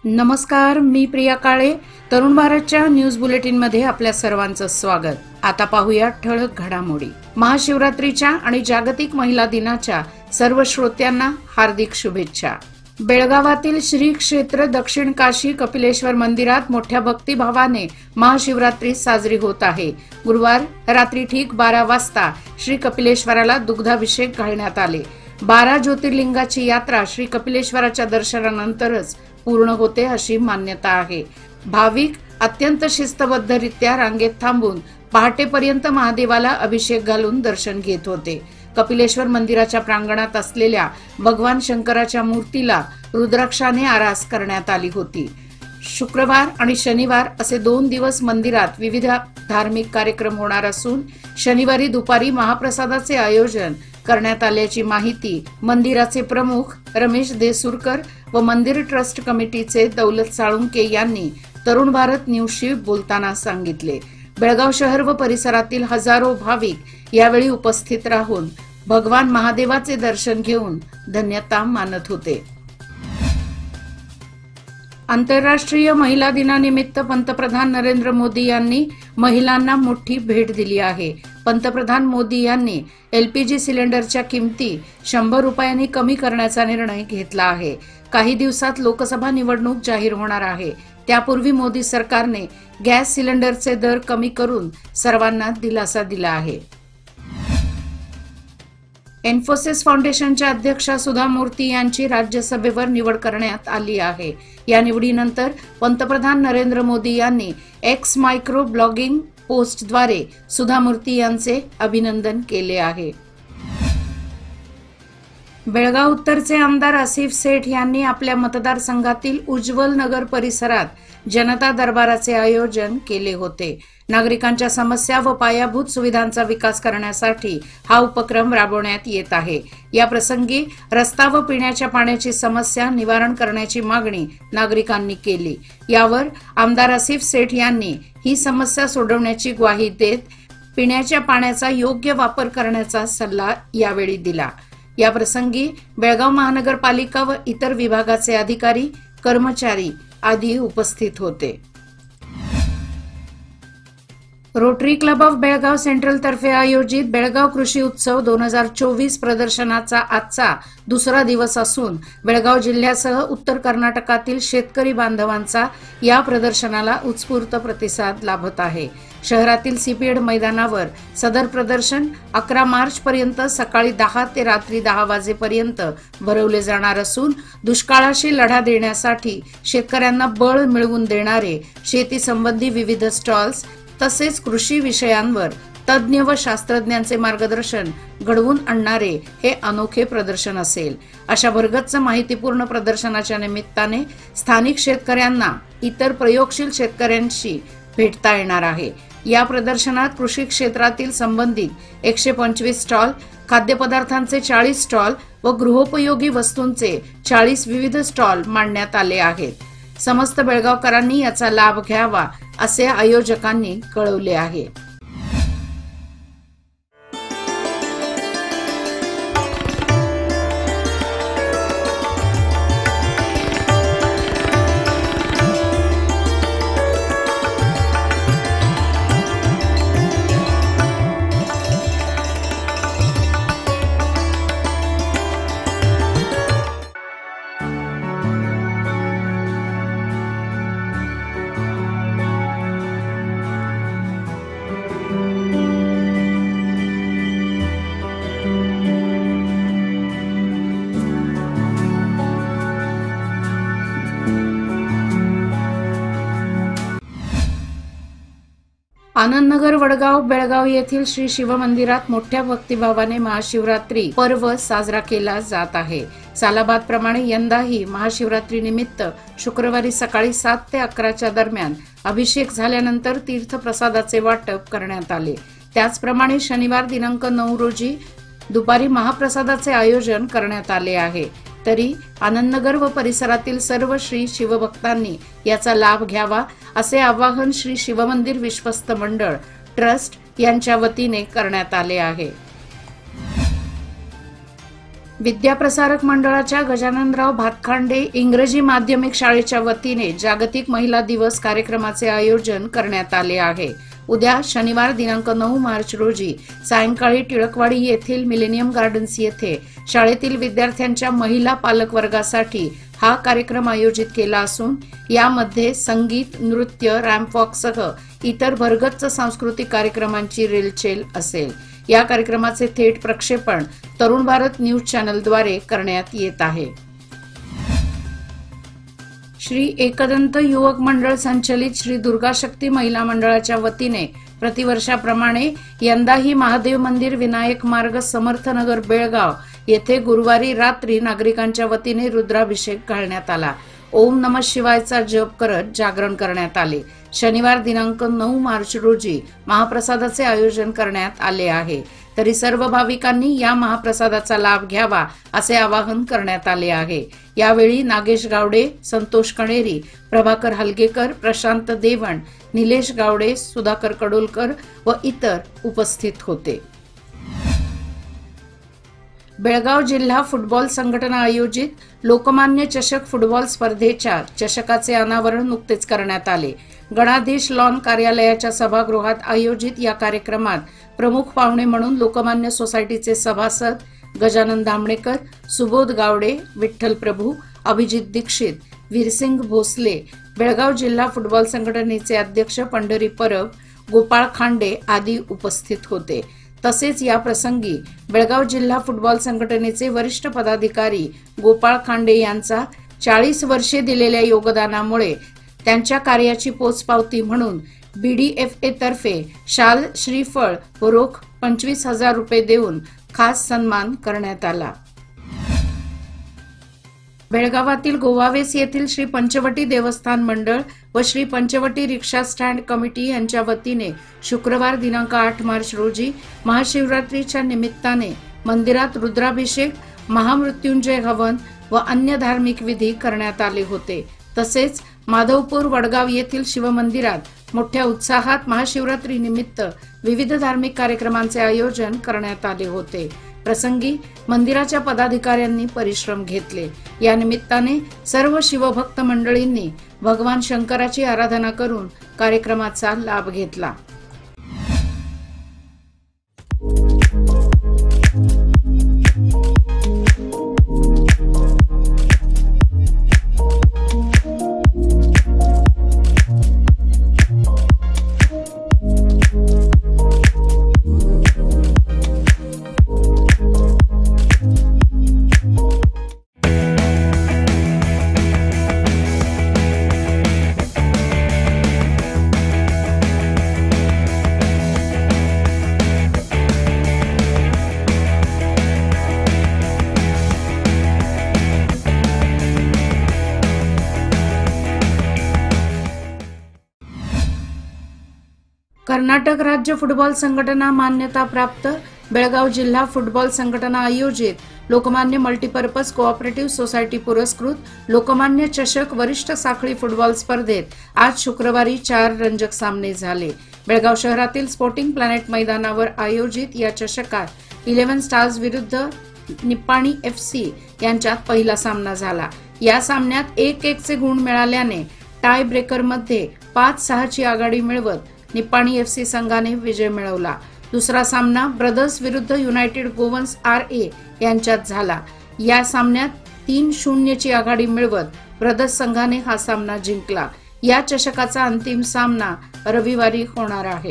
नमस्कार, मी प्रिया काळे. तरुण भारतच्या न्यूज बुलेटिन मध्ये आपल्या सर्वांचं स्वागत. आता पाहूया ठळक घडामोडी. महाशिवरात्रीच्या आणि जागतिक महिला दिनाच्या सर्व श्रोत्यांना हार्दिक शुभेच्छा. बेळगावातील श्री क्षेत्र दक्षिण काशी कपिलेश्वर मंदिरात मोठ्या भक्तिभावाने महाशिवरात्री साजरी होत आहे. गुरुवार रात्री ठीक 12 वाजता श्री कपिलेश्वराला दुग्धाभिषेक घालण्यात आले. 12 ज्योतिर्लिंगाची यात्रा श्री कपिलेश्वराच्या दर्शनानंतरच पूर्ण होते अशी मान्यता आहे. भाविक अत्यंत शिस्तबद्धरित्या रांगेत थांबून पहाटेपर्यंत महादेवाला अभिषेक घालून दर्शन घेत होते. कपिलेश्वर मंदिराच्या प्रांगणात असलेल्या भगवान शंकराच्या मूर्तीला रुद्राक्षाने आरास करण्यात आली होती. शुक्रवार आणि शनिवार असे 2 दिवस मंदिरात विविध धार्मिक कार्यक्रम होणार असून शनिवारी दुपारी महाप्रसादाचे आयोजन करण्यात आल्याची माहिती मंदिराचे प्रमुख रमेश देसुरकर व मंदिर ट्रस्ट कमिटीचे दौलत साळुंके यांनी तरुण भारत न्यूजशी बोलताना सांगितले. बेळगाव शहर व परिसरातील हजारो भाविक यावेळी उपस्थित राहून भगवान महादेवाचे दर्शन घेऊन धन्यता मानत होते. आंतरराष्ट्रीय महिला दिनानिमित्त पंतप्रधान नरेंद्र मोदी यांनी महिलांना मोठी भेट दिली आहे. पंतप्रधान मोदी यांनी LPG सिलेंडरच्या किमती 100 रुपयांनी कमी करण्याचा निर्णय घेतला आहे. काही दिवसात लोकसभा निवडणूक जाहीर होणार आहे. त्यापूर्वी मोदी सरकारने गॅस सिलेंडरचे दर कमी करून सर्वांना दिलासा दिला आहे. इन्फोसिस फाउंडेशनच्या अध्यक्षा सुधा मूर्ती यांची राज्यसभेवर निवड करण्यात आली आहे. या निवडीनंतर पंतप्रधान नरेंद्र मोदी यांनी एक्स मायक्रो ब्लॉगिंग पोस्टद्वारे सुधा मूर्ती यांचे अभिनंदन केले आहे. बेळगाव उत्तरचे आमदार आसिफ सेठ यांनी आपल्या मतदारसंघातील उज्ज्वल नगर परिसरात जनता दरबाराचे आयोजन केले होते. नागरिकांच्या समस्या व पायाभूत सुविधांचा विकास करण्यासाठी हा उपक्रम राबवण्यात येत आहे. या प्रसंगी रस्ता व पिण्याच्या पाण्याची समस्या निवारण करण्याची मागणी नागरिकांनी केली. यावर आमदार आसिफ सेठ यांनी ही समस्या सोडवण्याची ग्वाही देत पिण्याच्या पाण्याचा योग्य वापर करण्याचा सल्ला यावेळी दिला. या प्रसंगी बेळगाव महानगरपालिका व इतर विभागाचे अधिकारी, कर्मचारी आदी उपस्थित होते. Rotary club of Belgaum central तर्फे आयोजित बेळगाव कृषी उत्सव 2024 प्रदर्शनाचा आजचा दुसरा दिवस असून बेळगाव जिल्ह्यासह उत्तर कर्नाटकातील शेतकरी बांधवांचा या प्रदर्शनाला उत्स्फूर्त प्रतिसाद लाभत आहे. शहरातील सीपीएड मैदानावर सदर प्रदर्शन 11 मार्च पर्यंत सकाळी 10 ते रात्री 10 वाजेपर्यंत भरवले जाणार असून दुष्काळाशी लढा देण्यासाठी शेतकऱ्यांना बळ मिळवून देणारे शेती संबंधी विविध स्टॉल्स तसेच कृषी विषयांवर तज्ज्ञ व शास्त्रज्ञांचे मार्गदर्शन घडवून आणणारे हे अनोखे प्रदर्शन असेल. अशा भरगच्च माहितीपूर्ण प्रदर्शनाच्या निमित्ताने स्थानिक शेतकऱ्यांना इतर प्रयोगशील शेतकऱ्यांशी भेटता येणार आहे. या प्रदर्शनात कृषी क्षेत्रातील संबंधित 125 स्टॉल, खाद्यपदार्थांचे 40 स्टॉल व गृहोपयोगी वस्तूंचे 40 विविध स्टॉल मांडण्यात आले आहेत. समस्त बेळगावकरांनी याचा लाभ घ्यावा असे आयोजकांनी कळवले आहे. आनंदनगर वडगाव बेळगाव येथील श्री शिवमंदिरात मोठ्या भक्तिभावाने महाशिवरात्री पर्व साजरा केला जात आहे. सालाबादप्रमाणे यंदाही महाशिवरात्री निमित्त शुक्रवारी सकाळी 7 ते 11च्या दरम्यान अभिषेक झाल्यानंतर तीर्थप्रसादाचे वाटप करण्यात आले. त्याचप्रमाणे शनिवार दिनांक 9 रोजी दुपारी महाप्रसादाचे आयोजन करण्यात आले आहे. तरी आनंदनगर व परिसरातील सर्व श्री शिवभक्तांनी याचा लाभ घ्यावा असे आवाहन श्री शिवमंदिर विश्वस्त मंडळ ट्रस्ट यांच्या वतीने करण्यात आले आहे. विद्याप्रसारक मंडळाच्या गजाननराव भातखांडे इंग्रजी माध्यमिक शाळेच्या वतीने जागतिक महिला दिवस कार्यक्रमाचे आयोजन करण्यात आले आहे। उद्या शनिवार दिनांक 9 मार्च रोजी सायंकाळी टिळकवाडी येथील मिलेनियम गार्डन्स येथे शाळेतील विद्यार्थ्यांच्या महिला पालक वर्गासाठी हा कार्यक्रम आयोजित केला असून यामध्ये संगीत, नृत्य, रॅम्प वॉकसह इतर भरगच्च सांस्कृतिक कार्यक्रमांची रेलचेल असेल। या कार्यक्रमाचे थेट प्रक्षेपण तरुण भारत न्यूज चॅनलद्वारे करण्यात येत आहे। श्री एकदंत युवक मंडळ संचलित श्री दुर्गा शक्ती महिला मंडळाच्या वतीने प्रतिवर्षाप्रमाणे यंदाही महादेव मंदिर विनायक मार्ग समर्थनगर बेळगाव येथे गुरुवारी रात्री नागरिकांच्या वतीने रुद्राभिषेक घालण्यात आला। ओम नमः शिवायचा जप करत जागरण करण्यात आले। शनिवार दिनांक 9 मार्च रोजी महाप्रसादाचे आयोजन करण्यात आले आहे। तरी सर्व भाविकांनी या महाप्रसादाचा लाभ घ्यावा असे आवाहन करण्यात आले आहे। यावेळी नागेश गावडे, संतोष कणेरी, प्रभाकर हलगेकर, प्रशांत देवण, निलेश गावडे, सुधाकर कडोलकर व इतर उपस्थित होते। बेळगाव जिल्हा फुटबॉल संघटना आयोजित लोकमान्य चषक फुटबॉल स्पर्धेच्या चषकाचे अनावरण नुकतेच करण्यात आले। गणाधीश लॉन कार्यालयाच्या सभागृहात आयोजित या कार्यक्रमात प्रमुख पाहुणे म्हणून लोकमान्य सोसायटीचे सभासद गजानन दामणेकर, सुबोध गावडे, विठ्ठल प्रभू, अभिजित दीक्षित, वीरसिंग भोसले, बेळगाव जिल्हा फुटबॉल संघटनेचे अध्यक्ष पंढरी परब, गोपाळ खांडे आदी उपस्थित होते। तसेच या प्रसंगी बेळगाव जिल्हा फुटबॉल संघटनेचे वरिष्ठ पदाधिकारी गोपाळ खांडे यांचा 40 वर्षे दिलेल्या योगदानामुळे त्यांच्या कार्याची पोचपावती म्हणून BDFA तर्फे शाल, श्रीफळ व रोख 25,000 रुपये देऊन खास सन्मान करण्यात आला। बेळगावातील गोवावेस येथील श्री पंचवटी देवस्थान मंडळ व Shri Panchavati rickshaw stand committee यांच्या वतीने शुक्रवार दिनांक 8 मार्च रोजी महाशिवरात्रीच्या निमित्ताने मंदिरात रुद्राभिषेक, महामृत्युंजय हवन व अन्य धार्मिक विधी करण्यात आले होते। तसेच माधवपूर वडगाव येथील शिवमंदिरात मोठ्या उत्साहात महाशिवरात्री निमित्त विविध धार्मिक कार्यक्रमांचे आयोजन करण्यात आले होते। प्रसंगी मंदिराच्या पदाधिकाऱ्यांनी परिश्रम घेतले। या निमित्ताने सर्व शिवभक्त मंडळींनी भगवान शंकराची आराधना करून कार्यक्रमाचा लाभ घेतला। कर्नाटक राज्य फुटबॉल संघटना मान्यता प्राप्त बेळगाव जिल्हा फुटबॉल संघटना आयोजित लोकमान्य मल्टीपर्पज कोऑपरेटिव्ह सोसायटी पुरस्कृत लोकमान्य चषक वरिष्ठ साखळी फुटबॉल स्पर्धेत आज शुक्रवारी 4 रंजक सामने झाले। बेळगाव शहरातील स्पोर्टिंग प्लॅनेट मैदानावर आयोजित या चषकात 11 स्टार्स विरुद्ध निप्पाणी FC यांच्यात पहिला सामना झाला। या सामन्यात 1-1 चे गुण मिळाल्याने टाय ब्रेकरमध्ये 5-6 ची आघाडी मिळवत निप्पाणी FC संघाने विजय मिळवला। दुसरा सामना ब्रदर्स विरुद्ध युनायटेड गोवन्स RA यांच्यात झाला। या सामन्यात 3-0 ची आघाडी मिळवत ब्रदर्स संघाने हा सामना जिंकला। या चषकाचा अंतिम सामना रविवारी होणार आहे।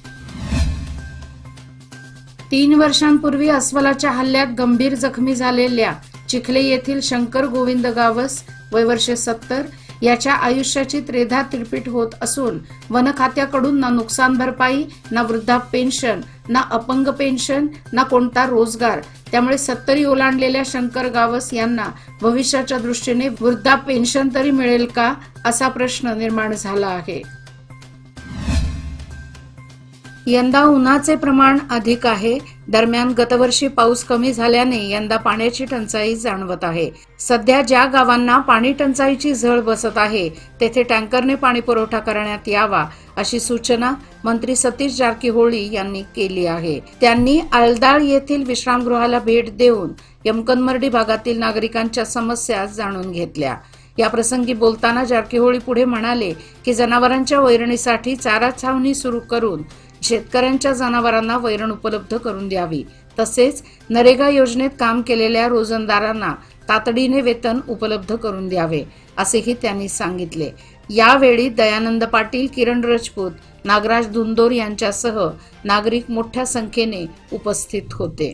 3 वर्षांपूर्वी अस्वलाच्या हल्ल्यात गंभीर जखमी झालेल्या चिखले येथील शंकर गोविंद गावस वय वर्ष 70 याच्या आयुष्याची त्रेधा तिरपीट होत असून वन खात्याकडून ना नुकसान भरपाई, ना वृद्धा पेन्शन, ना अपंग पेन्शन, ना कोणता रोजगार। त्यामुळे 70 ओलांडलेल्या शंकर गावस यांना भविष्याच्या दृष्टीने वृद्धा पेन्शन तरी मिळेल का असा प्रश्न निर्माण झाला आहे। यंदा उन्हाचे प्रमाण अधिक आहे. दरम्यान गतवर्षी पाऊस कमी झाल्याने यंदा पाण्याची टंचाई जाणवत आहे. सध्या ज्या गावांना पाणी टंचाईची झळ बसत आहे तेथे टँकरने पाणी पुरवठा करण्यात यावा अशी सूचना मंत्री सतीश जारकीहोळी यांनी केली आहे. त्यांनी आलदाळ येथील विश्रामगृहाला भेट देऊन यमकनमर्डी भागातील नागरिकांच्या समस्या जाणून घेतल्या. याप्रसंगी बोलताना जारकीहोळी पुढे म्हणाले की जनावरांच्या वैरणीसाठी चारा छावणी सुरू करून शेतकऱ्यांच्या जनावरांना वैरण उपलब्ध करून द्यावी. तसेच नरेगा योजनेत काम केलेल्या रोजंदारांना तातडीने वेतन उपलब्ध करून द्यावे असेही त्यांनी सांगितले. यावेळी दयानंद पाटील, किरण राजपूत, नागराज धुंदोर यांच्यासह नागरिक मोठ्या संख्येने उपस्थित होते.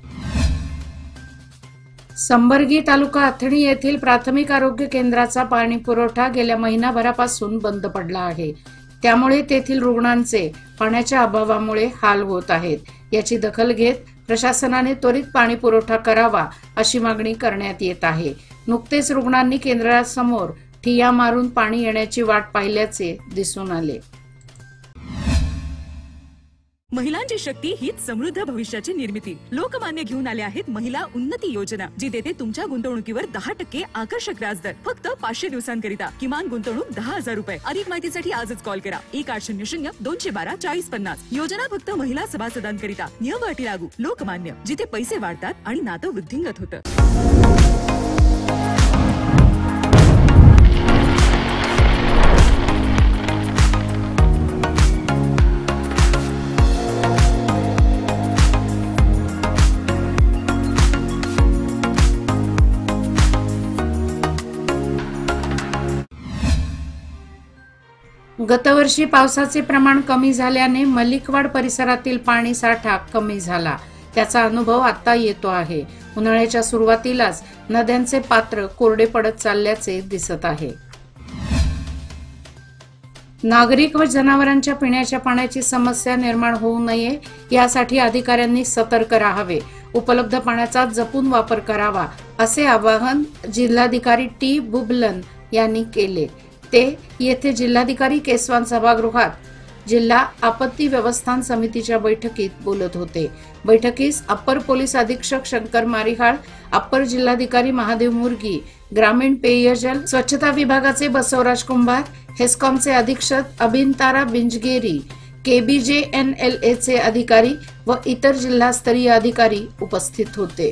संबर्गी तालुका अथणी येथील प्राथमिक आरोग्य केंद्राचा पाणी पुरवठा गेल्या महिनाभरापासून बंद पडला आहे. त्यामुळे तेथील रुग्णांचे पाण्याच्या अभावामुळे हाल होत आहेत. याची दखल घेत प्रशासनाने त्वरित पाणी पुरवठा करावा अशी मागणी करण्यात येत आहे. नुकतेच रुग्णांनी केंद्रासमोर ठिय्या मारून पाणी येण्याची वाट पाहिल्याचे दिसून आले. महिलांची शक्ती हीच समृद्ध भविष्याची निर्मिती. लोकमान्य घेऊन आले आहेत महिला उन्नती योजना, जी देते तुमच्या गुंतवणुकीवर 10% आकर्षक व्याजदर फक्त 500 दिवसांकरिता. किमान गुंतवणूक 10,000 रुपये. अधिक माहितीसाठी आजच कॉल करा 1800-212-4050. योजना फक्त महिला सभासदांकरिता. नियम अटी लागू. लोकमान्य, जिथे पैसे वाढतात आणि नातं वृद्धिंगत होतं. गतवर्षी पावसाचे प्रमाण कमी झाल्याने मलिकवाड परिसरातील पाणी साठा कमी झाला. त्याचा अनुभव आता येतो आहे. उन्हाळ्याच्या सुरुवातीलाच नद्यांचे पात्र कोरडे पडत चालल्याचे दिसत आहे. नागरिक व जनावरांच्या पिण्याच्या पाण्याची समस्या निर्माण होऊ नये यासाठी अधिकाऱ्यांनी सतर्क राहावे. उपलब्ध पाण्याचा जपून वापर करावा असे आवाहन जिल्हाधिकारी टी बुबलन यांनी केले. ते येथे जिल्हाधिकारी केसवान सभागृहात जिल्हा आपत्ती व्यवस्थापन समितीच्या बैठकीत बोलत होते. बैठकीस अप्पर पोलीस अधीक्षक शंकर मारिहाळ, अप्पर जिल्हाधिकारी महादेव मुर्गी, ग्रामीण पेयजल स्वच्छता विभागाचे बसवराज कुंभार, हेस्कॉमचे अधीक्षक अभिनतारा बिंजगेरी, KBJNLA चे अधिकारी व इतर जिल्हास्तरीय अधिकारी उपस्थित होते.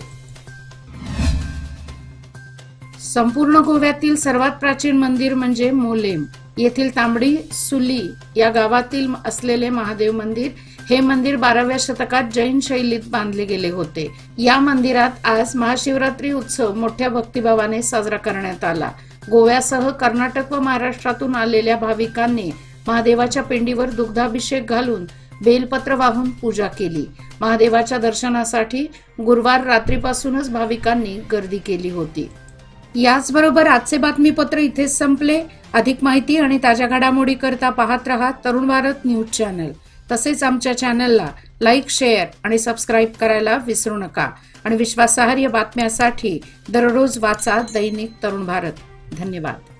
संपूर्ण गोव्यातील सर्वात प्राचीन मंदिर म्हणजे मोलेम येथील तांबडी सुली या गावातील असलेले महादेव मंदिर. हे मंदिर 12व्या शतकात जैन शैलीत बांधले गेले होते. या मंदिरात आज महाशिवरात्री उत्सव मोठ्या भक्तिभावाने साजरा करण्यात आला. गोव्यासह कर्नाटक व महाराष्ट्रातून आलेल्या भाविकांनी महादेवाच्या पिंडीवर दुग्धाभिषेक घालून बेलपत्र वाहून पूजा केली. महादेवाच्या दर्शनासाठी गुरुवार रात्रीपासूनच भाविकांनी गर्दी केली होती. याचबरोबर आजचे बातमीपत्र इथेच संपले. अधिक माहिती आणि ताज्या घडामोडी करता पाहत रहा तरुण भारत न्यूज चॅनल. तसेच आमच्या चॅनलला लाईक, शेअर आणि सबस्क्राईब करायला विसरू नका. आणि विश्वासार्ह बातम्यांसाठी दररोज वाचा दैनिक तरुण भारत. धन्यवाद.